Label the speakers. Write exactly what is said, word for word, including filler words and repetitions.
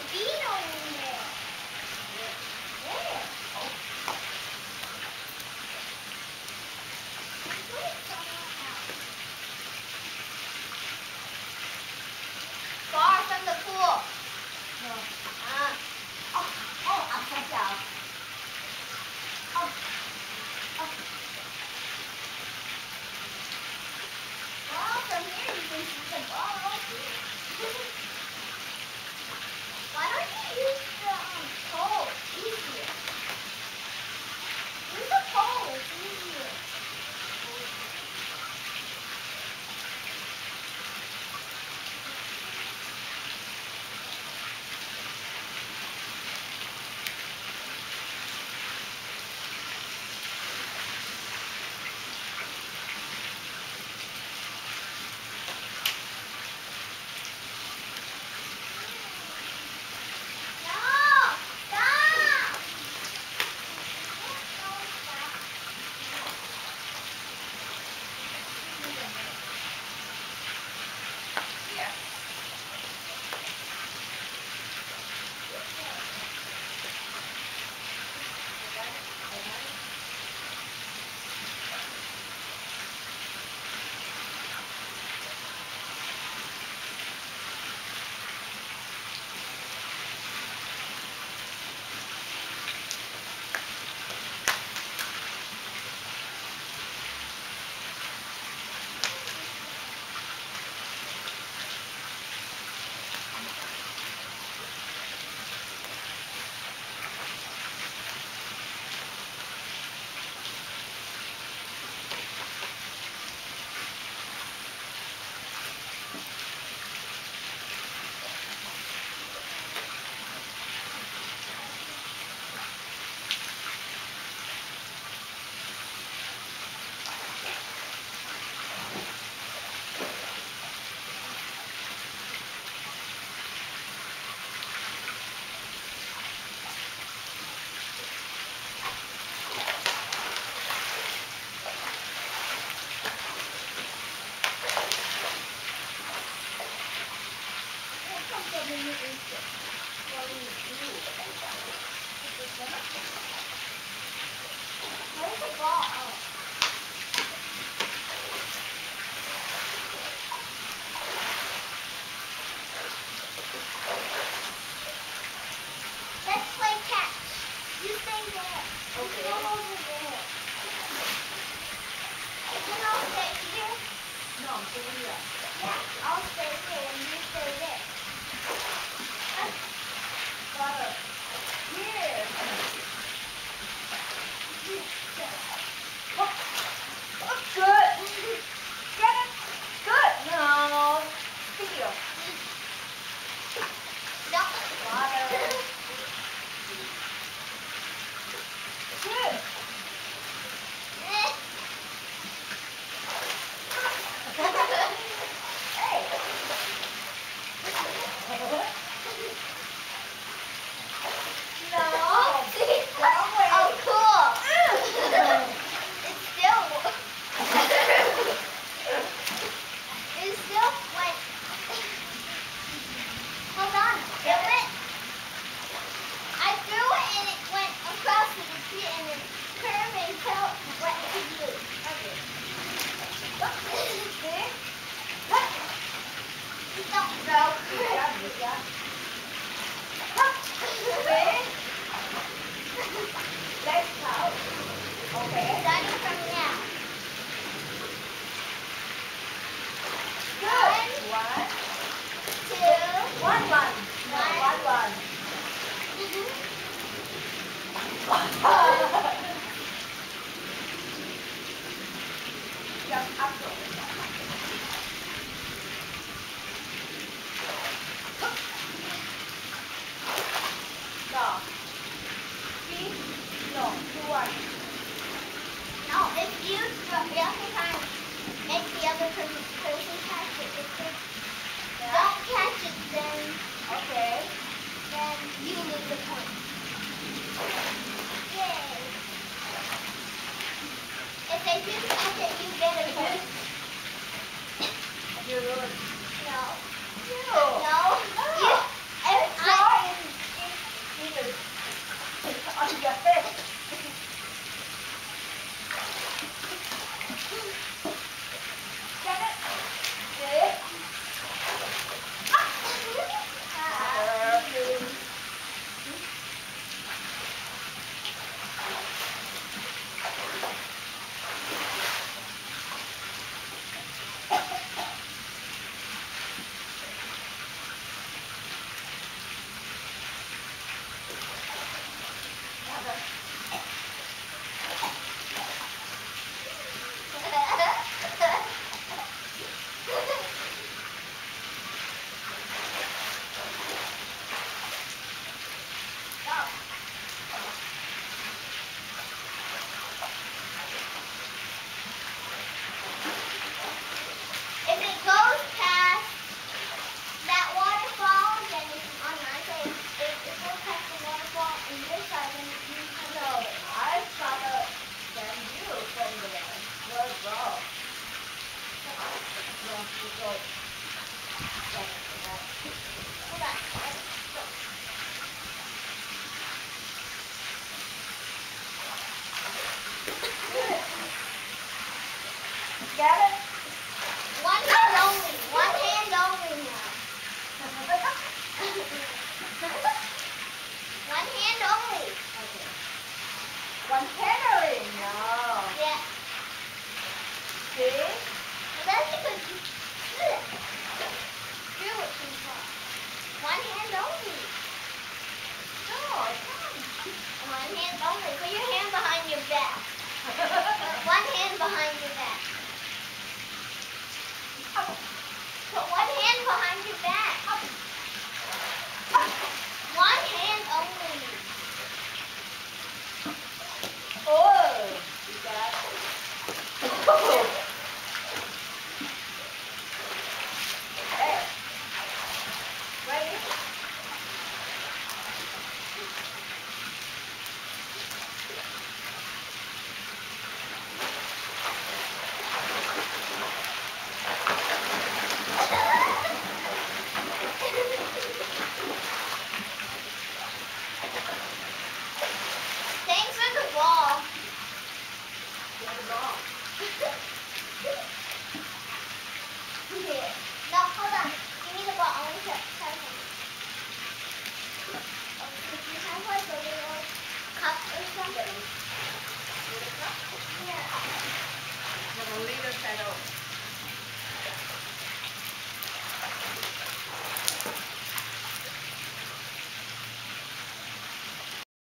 Speaker 1: beetle in there. Where? Oh. Far from the pool. No. Ah. Oh, oh, upside down. Oh. Oh. Well, from here you can see the ball. Why don't you use the um, pole? Easier. Use the pole. It's easier. Where's the ball? Oh. Let's play catch. You stay there. Okay. Go over there. Can I stay here? No, stay here. Yeah, I'll stay here and you stay there. Butter. Here. Oh, oh, good. Get it. Good. No. Here. No. Water. Good. Hey. No. Oh, cool. It's still, it's still went. Hold on. It went. I threw it and it went across the tree and it curved and fell right to you. Okay. There. Don't throw. Let's go. Okay. Starting from now. Good. One, two, one, one. No, one, one. Just up to it. No. Three, no, two, one. No, if you throw, you have to try and make the other person, person catch it. If they yeah. don't catch it, then okay, then you lose the point. Yay! If they do catch it, you get a point. You lose. No. No. No. You, if I,
Speaker 2: second for that.
Speaker 1: Hold on.
Speaker 2: Got it?
Speaker 1: One hand only. One hand only now. One hand only.
Speaker 2: Okay. One hand only? No.
Speaker 1: Yeah.
Speaker 2: See?
Speaker 1: Well, that's because you do it too far. One hand only.
Speaker 2: No, I can't.
Speaker 1: One hand only. Put your hand behind your back. One hand behind your back. Put one hand behind your back. One hand